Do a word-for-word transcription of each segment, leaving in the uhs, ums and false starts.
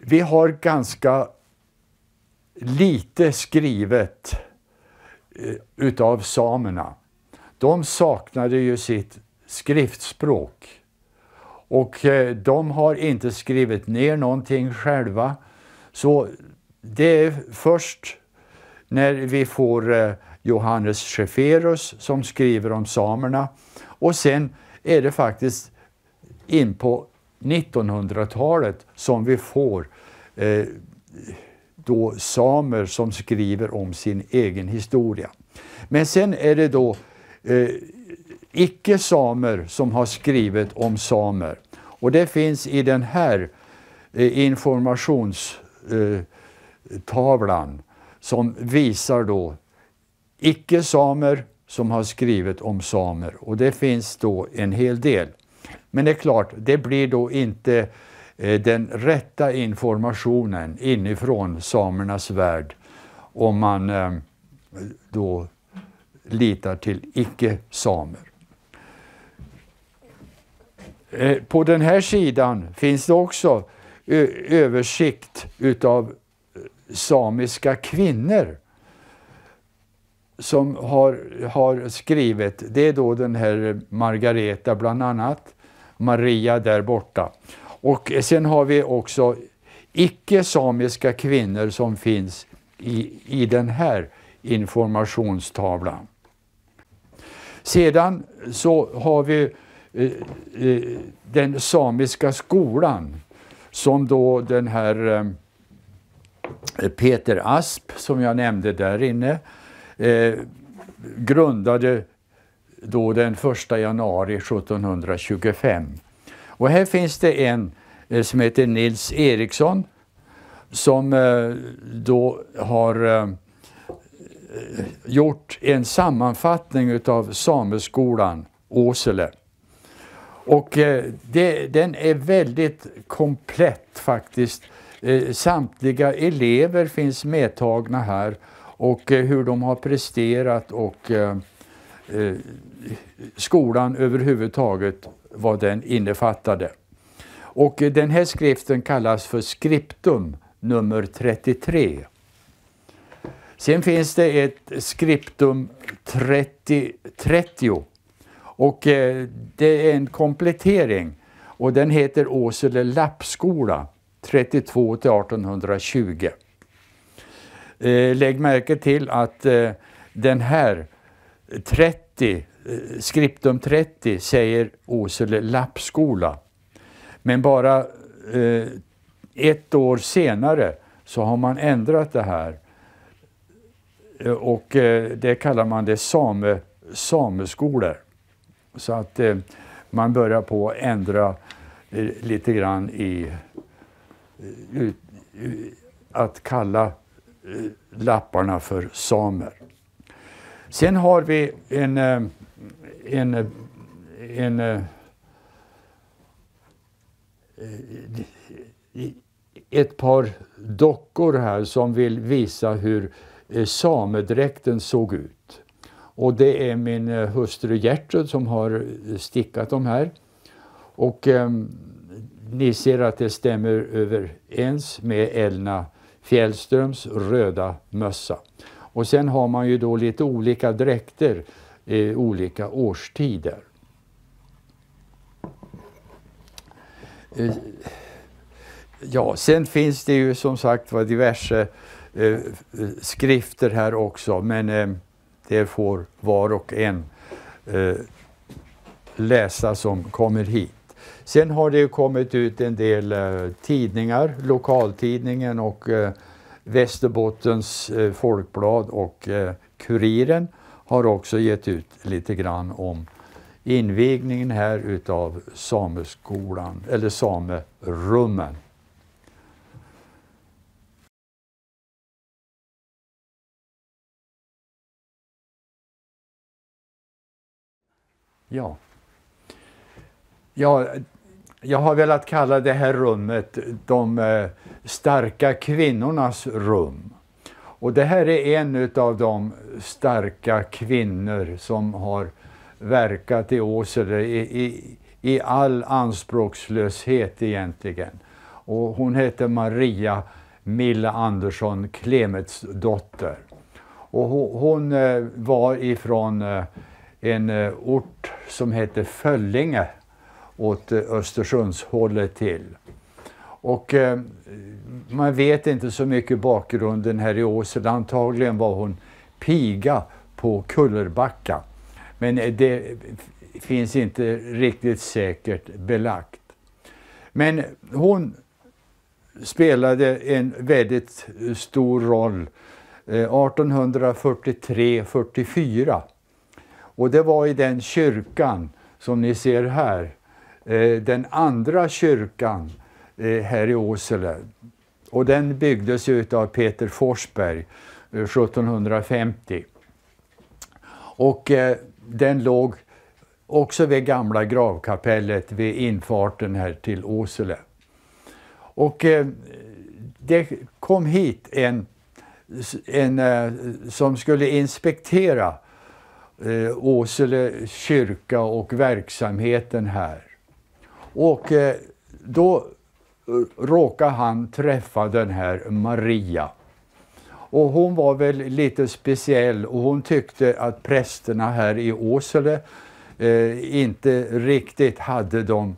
vi har ganska lite skrivet eh, utav samerna. De saknade ju sitt skriftspråk. Och eh, de har inte skrivit ner någonting själva. Så det är först när vi får eh, Johannes Schaeferus som skriver om samerna. Och sen är det faktiskt in på nittonhundratalet som vi får eh, då samer som skriver om sin egen historia. Men sen är det då eh, icke-samer som har skrivit om samer. Och det finns i den här eh, informationstavlan eh, som visar då icke-samer som har skrivit om samer. Och det finns då en hel del. Men det är klart, det blir då inte eh, den rätta informationen inifrån samernas värld om man eh, då litar till icke-samer. Eh, på den här sidan finns det också ö- översikt utav samiska kvinnor som har, har skrivit. Det är då den här Margareta bland annat, Maria där borta. Och sen har vi också icke-samiska kvinnor som finns i, i den här informationstavlan. Sedan så har vi eh, eh, den samiska skolan som då den här eh, Peter Asp som jag nämnde där inne eh, grundade då den första januari sjuttonhundratjugofem. Och här finns det en eh, som heter Nils Eriksson som eh, då har eh, gjort en sammanfattning utav sameskolan Åsele. Och eh, det, den är väldigt komplett faktiskt. Eh, samtliga elever finns medtagna här och eh, hur de har presterat och eh, eh, skolan överhuvudtaget vad den innefattade. Och eh, den här skriften kallas för Skriptum nummer trettiotre. Sen finns det ett Skriptum trettio, trettio och eh, det är en komplettering och den heter Åsele lappskola trettiotvå till artonhundratjugo. Eh, lägg märke till att eh, den här trettio, eh, Skriptum trettio säger Åsele lappskola. Men bara eh, ett år senare så har man ändrat det här. Och eh, det kallar man det same, sameskolor. Så att eh, man börjar på att ändra eh, lite grann i eh, att kalla eh, lapparna för samer. Sen har vi en, eh, en, en, en eh, ett par dockor här som vill visa hur samedräkten såg ut. Och det är min hustru Gertrud som har stickat de här. Och eh, ni ser att det stämmer överens med Elna Fjällströms röda mössa. Och sen har man ju då lite olika dräkter i olika årstider. Eh, ja, sen finns det ju som sagt var diverse Eh, skrifter här också, men eh, det får var och en eh, läsa som kommer hit. Sen har det ju kommit ut en del eh, tidningar, lokaltidningen och eh, Västerbottens eh, Folkblad och eh, Kuriren har också gett ut lite grann om invigningen här utav sameskolan eller samerummen. Ja. ja, jag har velat kalla det här rummet de eh, starka kvinnornas rum. Och det här är en av de starka kvinnor som har verkat i Åsele i, i, i all anspråkslöshet egentligen. Och hon hette Maria Milla Andersson Klemets dotter. Och hon, hon eh, var ifrån eh, en eh, ort som hette Föllinge åt eh, Östersundshållet till. Och eh, man vet inte så mycket bakgrunden här i Åsele. Antagligen var hon piga på Kullerbacka. Men det finns inte riktigt säkert belagt. Men hon spelade en väldigt stor roll arton fyrtiotre fyrtiofyra. Och det var i den kyrkan som ni ser här. Den andra kyrkan här i Åsele. Och den byggdes ut av Peter Forsberg sjuttonhundrafemtio. Och eh, den låg också vid gamla gravkapellet vid infarten här till Åsele. Och eh, det kom hit en, en eh, som skulle inspektera eh, Åsele kyrka och verksamheten här. Och eh, då råkade han träffa den här Maria. Och hon var väl lite speciell och hon tyckte att prästerna här i Åsele eh, inte riktigt hade, de,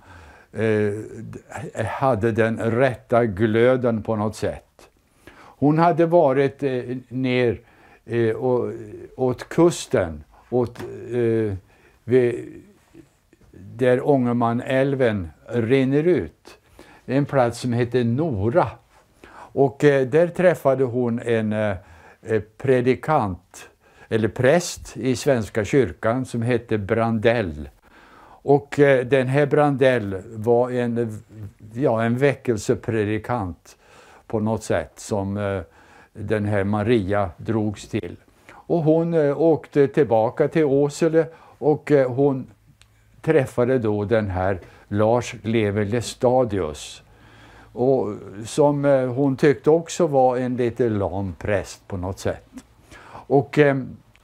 eh, hade den rätta glöden på något sätt. Hon hade varit eh, ner eh, och, åt kusten, åt, eh, vid, där Ångermanälven rinner ut. En plats som heter Nora. Och eh, där träffade hon en eh, predikant eller präst i Svenska kyrkan som hette Brandell. Och eh, den här Brandell var en, ja, en väckelsepredikant på något sätt som eh, den här Maria drogs till. Och hon eh, åkte tillbaka till Åsele och eh, hon träffade då den här Lars Levi Lestadius. Och som eh, hon tyckte också var en lite lam präst på något sätt. Och eh,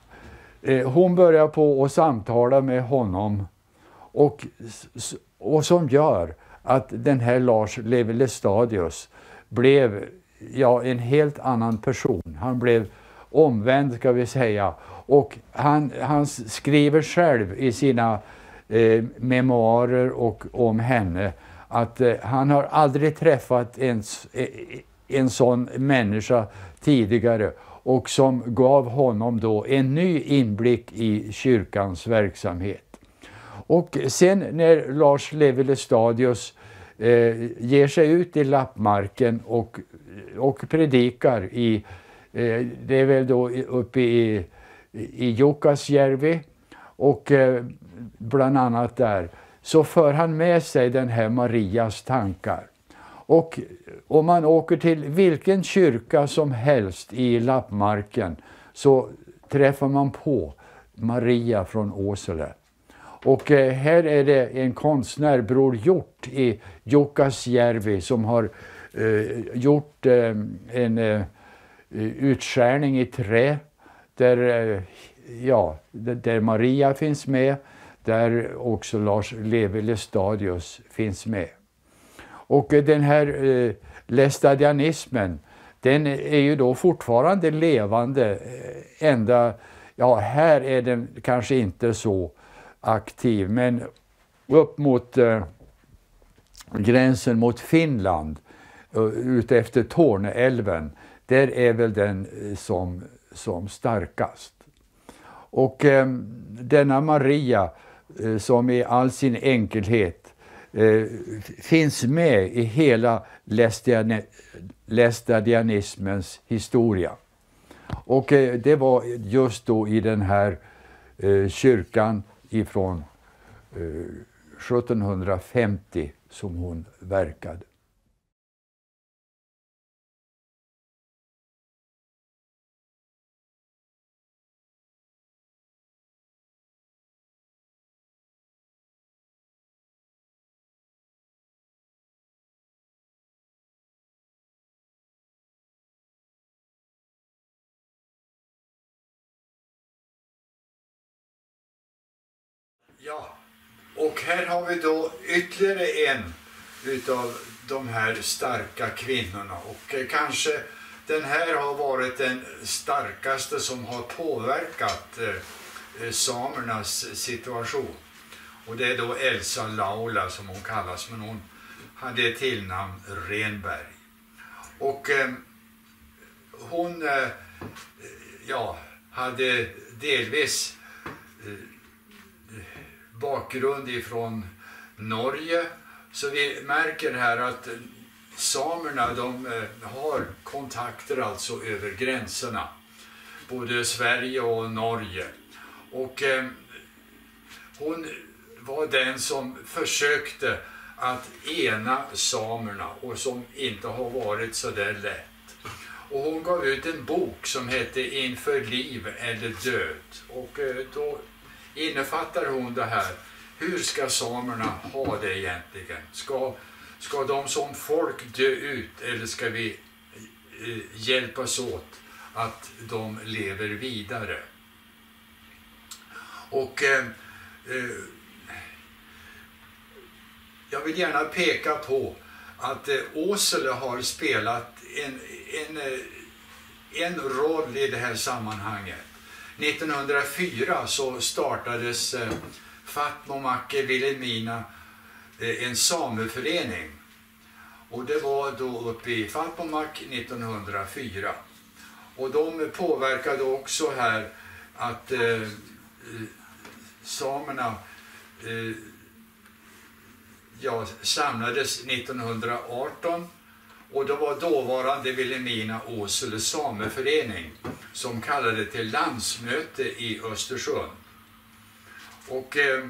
hon började på att samtala med honom. Och, och som gör att den här Lars Levi Lestadius blev, ja, en helt annan person. Han blev omvänd, ska vi säga. Och han, han skriver själv i sina eh, memoarer och om henne att eh, han har aldrig träffat en, en sån människa tidigare och som gav honom då en ny inblick i kyrkans verksamhet. Och sen när Lars Levi Lestadius eh, ger sig ut i lappmarken och, och predikar i, eh, det är väl då uppe i, i Jukkasjärvi och eh, bland annat där, så för han med sig den här Marias tankar. Och om man åker till vilken kyrka som helst i lappmarken så träffar man på Maria från Åsele. Och eh, här är det en konstnär, Bror Hjort i Jukkasjärvi, som har eh, gjort eh, en eh, utskärning i trä där, eh, ja, där Maria finns med, där också Lars Levi Lestadius finns med. Och eh, den här eh, lestadianismen, den är ju då fortfarande levande, eh, ända, ja, här är den kanske inte så aktiv, men upp mot eh, gränsen mot Finland, uh, ute efter Torneälven, där är väl den eh, som, som starkast. Och eh, denna Maria, eh, som i all sin enkelhet eh, finns med i hela lestadian lestadianismens historia. Och eh, det var just då i den här eh, kyrkan ifrån eh, sjuttonhundrafemtio som hon verkade. Ja, och här har vi då ytterligare en utav de här starka kvinnorna, och eh, kanske den här har varit den starkaste som har påverkat eh, samernas situation. Och det är då Elsa Laula som hon kallas, men hon hade ett tillnamn Renberg. Och eh, hon eh, ja, hade delvis eh, bakgrund ifrån Norge, så vi märker här att samerna, de eh, har kontakter alltså över gränserna, både Sverige och Norge. Och eh, hon var den som försökte att ena samerna, och som inte har varit så där lätt. Och hon gav ut en bok som hette Inför liv eller död, och eh, då innefattar hon det här: hur ska samerna ha det egentligen? Ska, ska de som folk dö ut, eller ska vi eh, hjälpas åt att de lever vidare? Och eh, eh, jag vill gärna peka på att eh, Åsele har spelat en, en, eh, en roll i det här sammanhanget. nittonhundrafyra så startades eh, Fatmomakke Vilhelmina eh, en sameförening, och det var då uppe i Fatmomakke nittonhundrafyra, och de påverkade också här att eh, samerna eh, ja, samlades nittonhundraarton, och det var dåvarande Vilhelmina Åsele sameförening som kallade till landsmöte i Östersund. Och eh,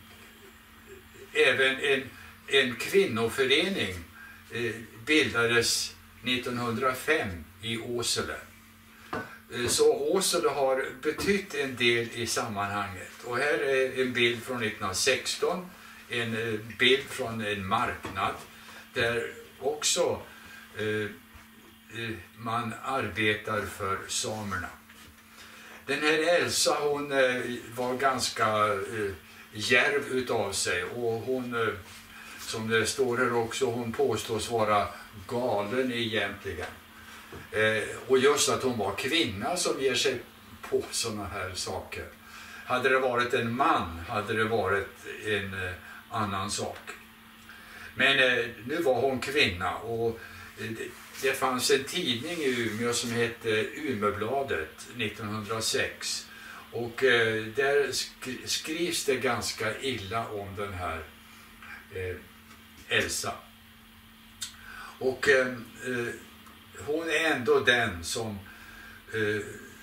även en, en kvinnoförening eh, bildades nittonhundrafem i Åsele. Eh, så Åsele har betytt en del i sammanhanget. Och här är en bild från nittonhundrasexton, en eh, bild från en marknad där också eh, man arbetar för samerna. Den här Elsa, hon eh, var ganska eh, djärv utav sig, och hon, eh, som det står här också, hon påstås vara galen egentligen. Eh, och just att hon var kvinna som ger sig på såna här saker. Hade det varit en man hade det varit en eh, annan sak. Men eh, nu var hon kvinna, och eh, det, det fanns en tidning i Umeå som hette Umeåbladet nittonhundrasex, och eh, där sk skrivs det ganska illa om den här eh, Elsa. Och eh, eh, hon är ändå den som eh,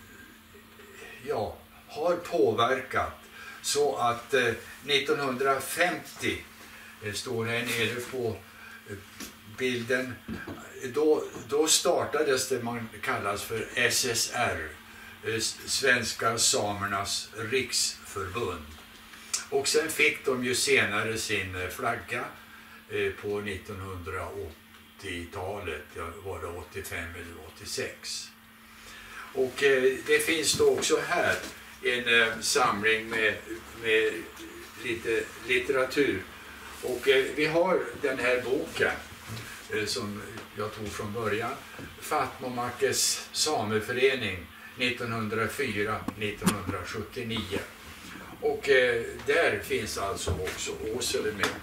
ja, har påverkat så att eh, nittonhundrafemtio, det står här nere på eh, bilden, då, då startades det man kallas för S S R, eh, Svenska Samernas Riksförbund. Och sen fick de ju senare sin flagga eh, på nittonhundraåttiotalet, ja, var det åttiofem eller åttiosex. Och eh, det finns då också här en eh, samling med, med lite litteratur. Och eh, vi har den här boken eh, som jag tog från början, Fatmomakkes sameförening nittonhundrafyra till nittonhundrasjuttionio. Och eh, där finns alltså också Åsele med.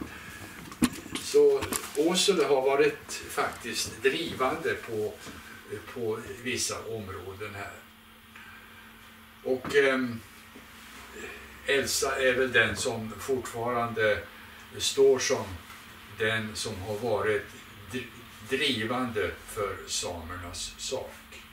Så Åsele har varit faktiskt drivande på, på vissa områden här. Och eh, Elsa är väl den som fortfarande står som den som har varit drivande för samernas sak.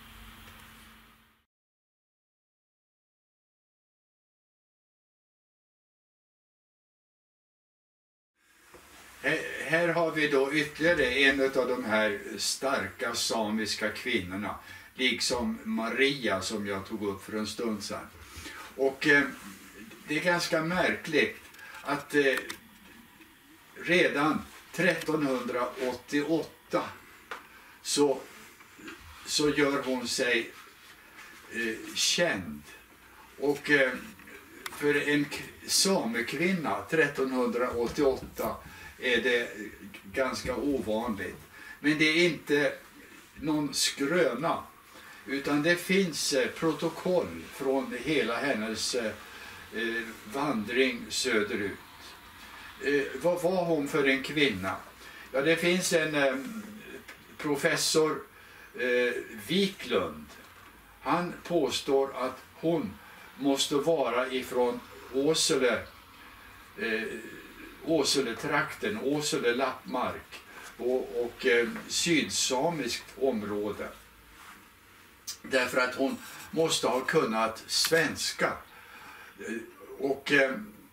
Här har vi då ytterligare en av de här starka samiska kvinnorna, liksom Maria som jag tog upp för en stund sedan. Och eh, det är ganska märkligt att eh, redan trettonhundraåttioåtta så, så gör hon sig eh, känd. Och eh, för en samekvinna trettonhundraåttioåtta är det ganska ovanligt. Men det är inte någon skröna, utan det finns eh, protokoll från hela hennes eh, vandring söderut. Eh, vad var hon för en kvinna? Ja, det finns en eh, professor eh, Wiklund. Han påstår att hon måste vara ifrån Åsele, eh, Åsele-trakten, Åsele-Lappmark och, och eh, sydsamiskt område. Därför att hon måste ha kunnat svenska. Eh, och eh,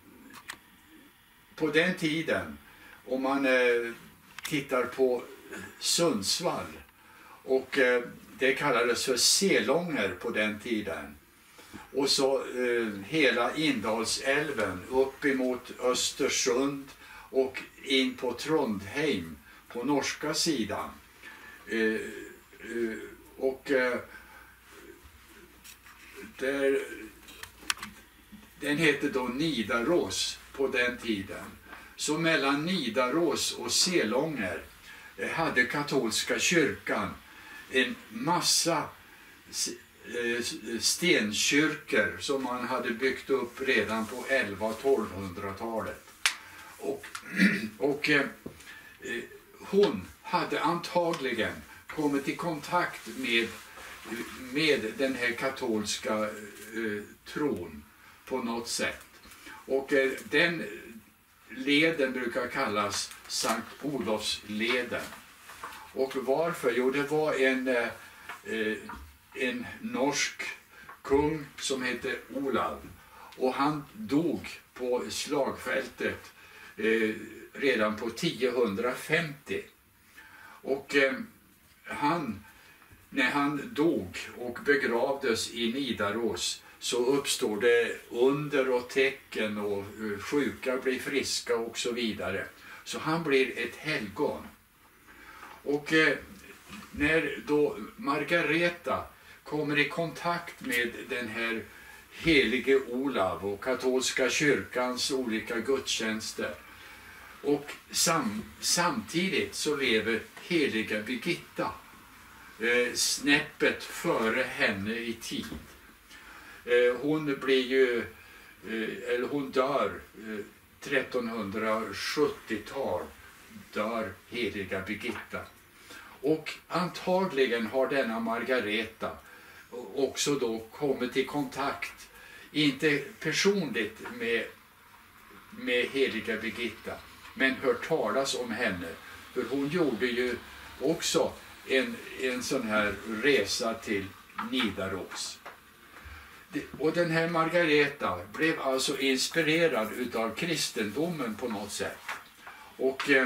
på den tiden, om man eh, tittar på Sundsvall, och eh, det kallades för Selånger på den tiden. Och så eh, hela Indalsälven upp emot Östersund och in på Trondheim på norska sidan. Eh, eh, och eh, där, den hette då Nidaros på den tiden. Så mellan Nidaros och Selånger eh, hade katolska kyrkan en massa stenkyrkor som man hade byggt upp redan på elva- och tolvhundratalet. Och, och eh, hon hade antagligen kommit i kontakt med, med den här katolska eh, tron på något sätt. Och eh, den leden brukar kallas Sankt Olofsleden. Och varför? Jo, det var en, eh, en norsk kung som hette Olav. Och han dog på slagfältet eh, redan på tiohundrafemtio. Och eh, han, när han dog och begravdes i Nidaros, så uppstår det under och tecken och eh, sjuka blir friska och så vidare. Så han blir ett helgon. Och eh, när då Margareta kommer i kontakt med den här helige Olav och katolska kyrkans olika gudstjänster, och sam, samtidigt så lever heliga Birgitta eh, snäppet före henne i tid. Eh, hon blir ju, eh, eller hon dör eh, trettonhundrasjuttiotal. Dör heliga Birgitta. Och antagligen har denna Margareta också då kommit i kontakt, inte personligt med, med heliga Birgitta, men hört talas om henne. För hon gjorde ju också en, en sån här resa till Nidaros. Och den här Margareta blev alltså inspirerad utav kristendomen på något sätt. Och eh,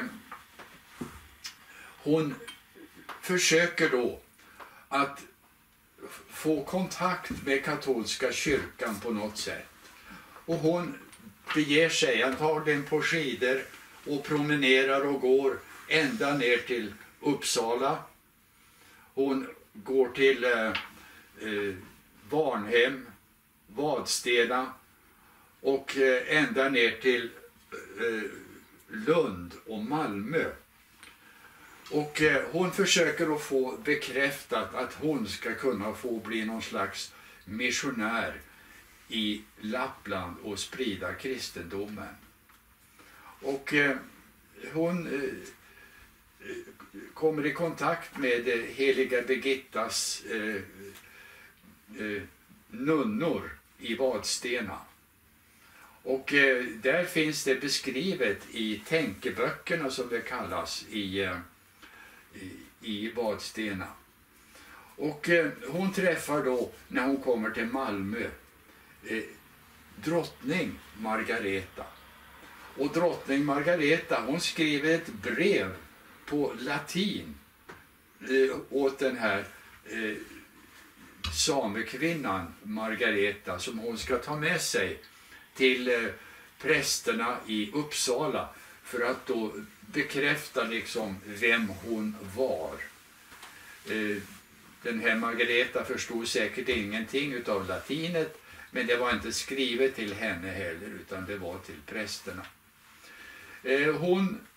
hon försöker då att få kontakt med katolska kyrkan på något sätt. Och hon beger sig antagligen på skidor och promenerar och går ända ner till Uppsala. Hon går till eh, eh, Varnhem, Vadstena och eh, ända ner till eh, Lund och Malmö. Och eh, hon försöker att få bekräftat att hon ska kunna få bli någon slags missionär i Lappland och sprida kristendomen. Och eh, hon eh, kommer i kontakt med eh, heliga Birgittas eh, eh, nunnor i Vadstena. Och eh, där finns det beskrivet i tänkeböckerna, som det kallas, i, eh, i, i Vadstena. Och eh, hon träffar då, när hon kommer till Malmö, eh, drottning Margareta. Och drottning Margareta, hon skriver ett brev på latin eh, åt den här eh, samekvinnan Margareta, som hon ska ta med sig till eh, prästerna i Uppsala för att då bekräfta liksom vem hon var. Eh, den här Margareta förstod säkert ingenting utav latinet, men det var inte skrivet till henne heller, utan det var till prästerna. Eh, hon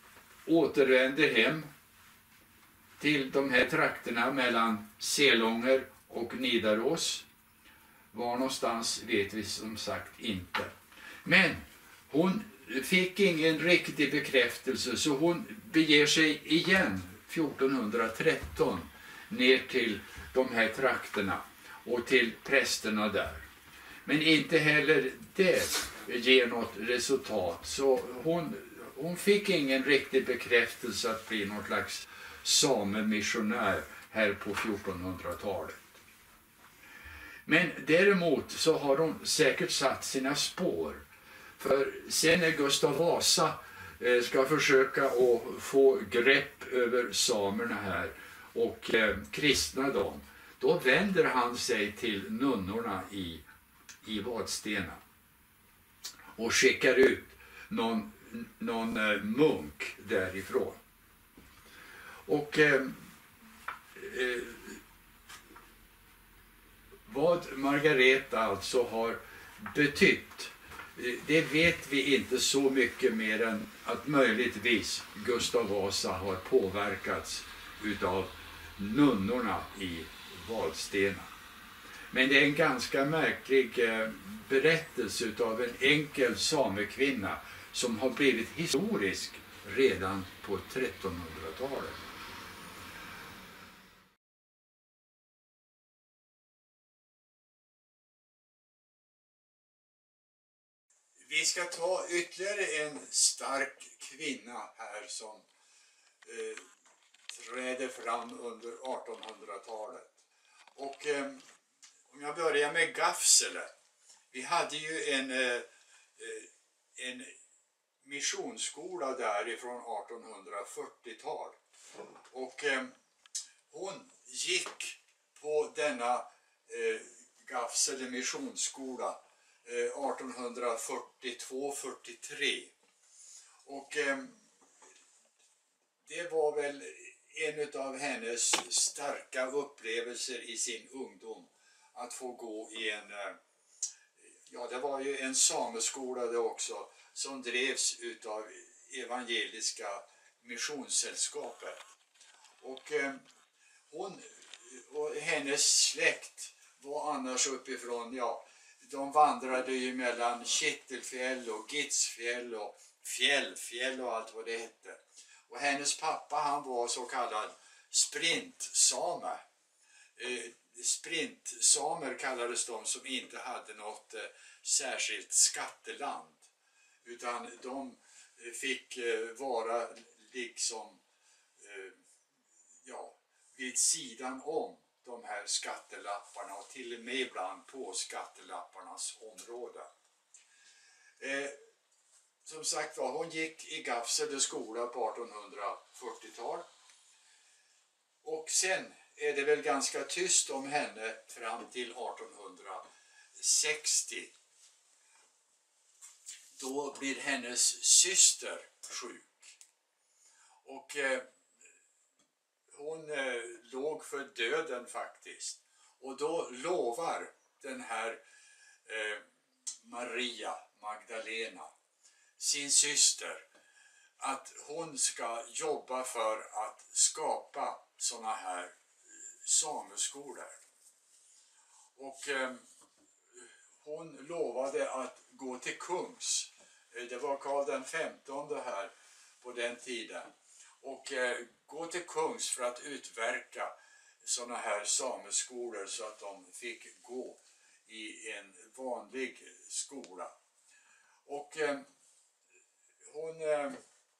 återvänder hem till de här trakterna mellan Selånger och Nidaros. Var någonstans vet vi som sagt inte. Men hon fick ingen riktig bekräftelse, så hon beger sig igen fjortonhundratretton ner till de här trakterna och till prästerna där. Men inte heller det ger något resultat, så hon, hon fick ingen riktig bekräftelse att bli någon slags samemissionär här på fjortonhundratalet. Men däremot så har hon säkert satt sina spår. För sen när Gustav Vasa eh, ska försöka att få grepp över samerna här och eh, kristna dem, då vänder han sig till nunnorna i, i Vadstena och skickar ut någon, någon eh, munk därifrån. Och eh, eh, vad Margareta alltså har betytt, det vet vi inte så mycket mer än att möjligtvis Gustav Vasa har påverkats utav nunnorna i Vadstena. Men det är en ganska märklig eh, berättelse utav en enkel samekvinna som har blivit historisk redan på trettonhundratalet. Vi ska ta ytterligare en stark kvinna här som eh, träder fram under artonhundratalet. Och eh, om jag börjar med Gafsele. Vi hade ju en, eh, en missionsskola därifrån artonhundrafyrtiotal. Och eh, hon gick på denna eh, Gafsele missionsskola artonhundrafyrtiotvå fyrtiotre. Och eh, det var väl en av hennes starka upplevelser i sin ungdom att få gå i en, eh, ja det var ju en sameskola det också, som drevs utav evangeliska missionssällskapet. Och eh, hon och hennes släkt var annars uppifrån, ja, de vandrade ju mellan Kittelfjäll och Gitsfjäll och Fjällfjäll och allt vad det hette. Och hennes pappa, han var så kallad sprintsame. Eh, sprintsamer kallades de som inte hade något eh, särskilt skatteland. Utan de eh, fick eh, vara liksom eh, ja, vid sidan om de här skattelapparna och till och med ibland på skattelapparnas område. Eh, som sagt var, hon gick i Gafsele skola på artonhundrafyrtiotal. Och sen är det väl ganska tyst om henne fram till artonhundrasextio. Då blir hennes syster sjuk. Och eh, hon eh, låg för döden faktiskt. Och då lovar den här eh, Maria Magdalena sin syster att hon ska jobba för att skapa såna här sameskolor. Och eh, hon lovade att gå till kungs. Det var Karl den femtonde här på den tiden. Och eh, gå till kungs för att utverka såna här sameskolor så att de fick gå i en vanlig skola. Och eh, hon eh,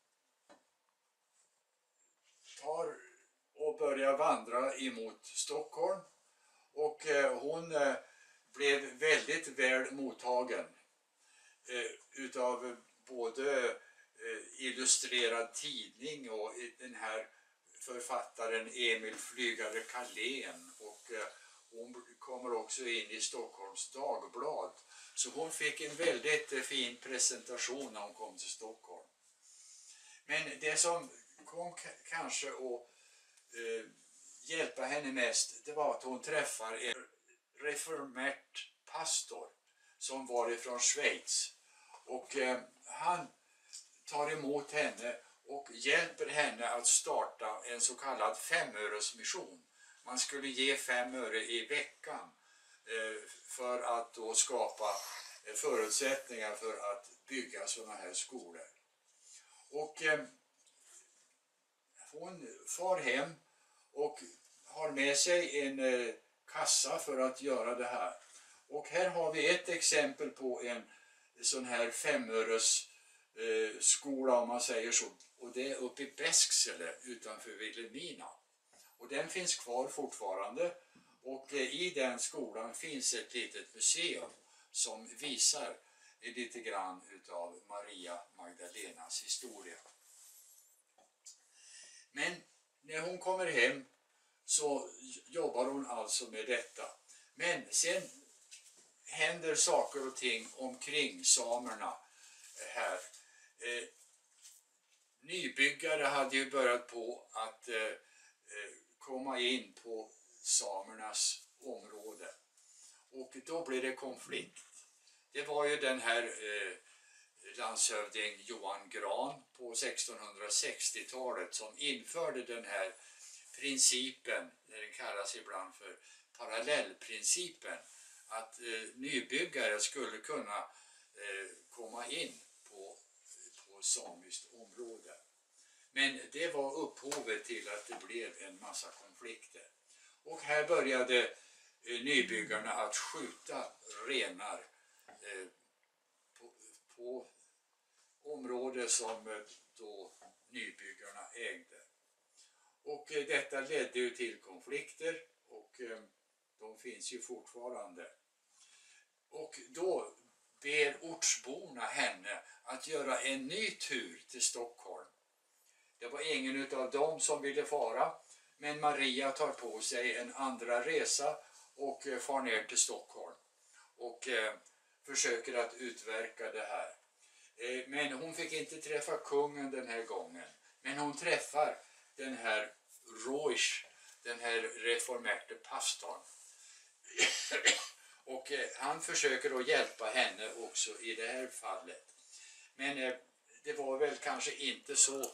tar och börjar vandra emot Stockholm. Och eh, hon eh, blev väldigt väl mottagen eh, utav både eh, illustrerad tidning och den här författaren Emil Flygare Carlén, och eh, hon kommer också in i Stockholms Dagblad. Så hon fick en väldigt eh, fin presentation när hon kom till Stockholm. Men det som kom kanske att eh, hjälpa henne mest, det var att hon träffar en reformärt pastor som var ifrån Schweiz. Och eh, han tar emot henne och hjälper henne att starta en så kallad femöresmission. Man skulle ge fem öre i veckan för att då skapa förutsättningar för att bygga sådana här skolor. Och eh, hon far hem och har med sig en eh, kassa för att göra det här. Och här har vi ett exempel på en sån här femöres eh, skola, om man säger så. Och det är uppe i Bäsksele utanför Vilhelmina. Och den finns kvar fortfarande. Och eh, i den skolan finns ett litet museum som visar lite grann utav Maria Magdalenas historia. Men när hon kommer hem så jobbar hon alltså med detta. Men sen händer saker och ting omkring samerna här. Eh, nybyggare hade ju börjat på att eh, komma in på samernas område. Och då blev det konflikt. Det var ju den här eh, landshövding Johan Gran på sextonhundrasextiotalet som införde den här principen, den kallas ibland för parallellprincipen, att eh, nybyggare skulle kunna eh, komma in på, på samiskt område. Men det var upphovet till att det blev en massa konflikter. Och här började eh, nybyggarna att skjuta renar eh, på, på område som eh, då nybyggarna ägde. Och eh, detta ledde ju till konflikter och eh, de finns ju fortfarande. Och då ber ortsborna henne att göra en ny tur till Stockholm. Det var ingen av dem som ville fara, men Maria tar på sig en andra resa och eh, far ner till Stockholm och eh, försöker att utverka det här. Eh, men hon fick inte träffa kungen den här gången, men hon träffar den här Roish, den här reformerte pastorn. Och eh, han försöker att hjälpa henne också i det här fallet. Men eh, det var väl kanske inte så,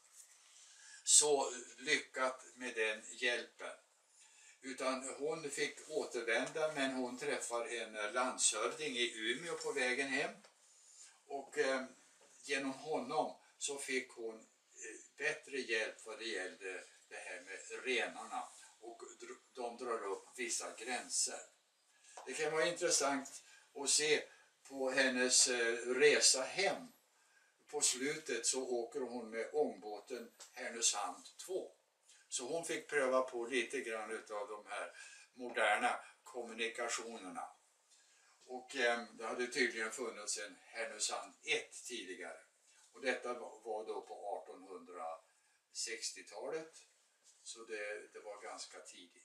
så lyckat med den hjälpen. Utan hon fick återvända, men hon träffar en landshövding i Umeå på vägen hem. Och eh, genom honom så fick hon eh, bättre hjälp vad det gällde det här med renarna. Och de drar upp vissa gränser. Det kan vara intressant att se på hennes resa hem. På slutet så åker hon med ångbåten Härnösand två. Så hon fick pröva på lite grann av de här moderna kommunikationerna. Och eh, det hade tydligen funnits en Härnösand ett tidigare. Och detta var då på artonhundrasextiotalet. Så det, det var ganska tidigt.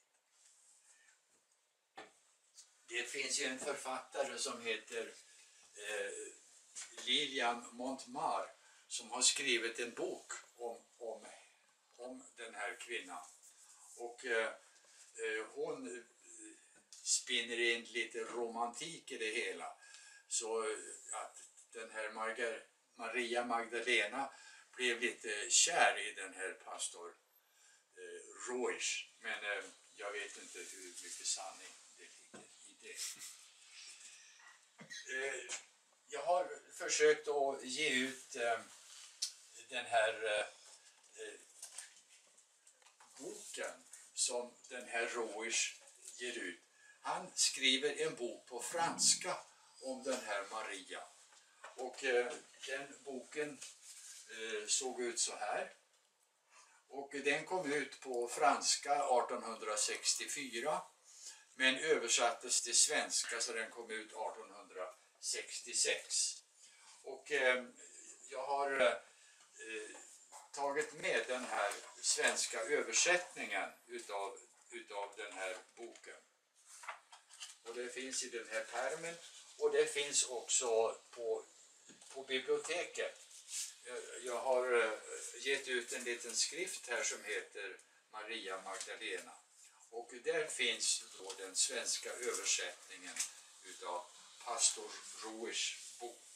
Det finns ju en författare som heter eh, Lilian Montmar som har skrivit en bok om, om, om den här kvinnan. Och eh, hon spinner in lite romantik i det hela. Så att den här Margar, Maria Magdalena blev lite kär i den här pastor eh, Roish. Men eh, jag vet inte hur mycket sanning det ligger i det. Eh, jag har försökt att ge ut eh, den här eh, boken som den här Roish ger ut. Han skriver en bok på franska om den här Maria. Och eh, den boken eh, såg ut så här. Och den kom ut på franska artonhundrasextiofyra. Men översattes till svenska så den kom ut artonhundrasextiosex. Och eh, jag har eh, tagit med den här svenska översättningen utav, utav den här boken. Och det finns i den här pärmen. Och det finns också på, på biblioteket. Jag har gett ut en liten skrift här som heter Maria Magdalena. Och där finns då den svenska översättningen utav pastor Roish bok.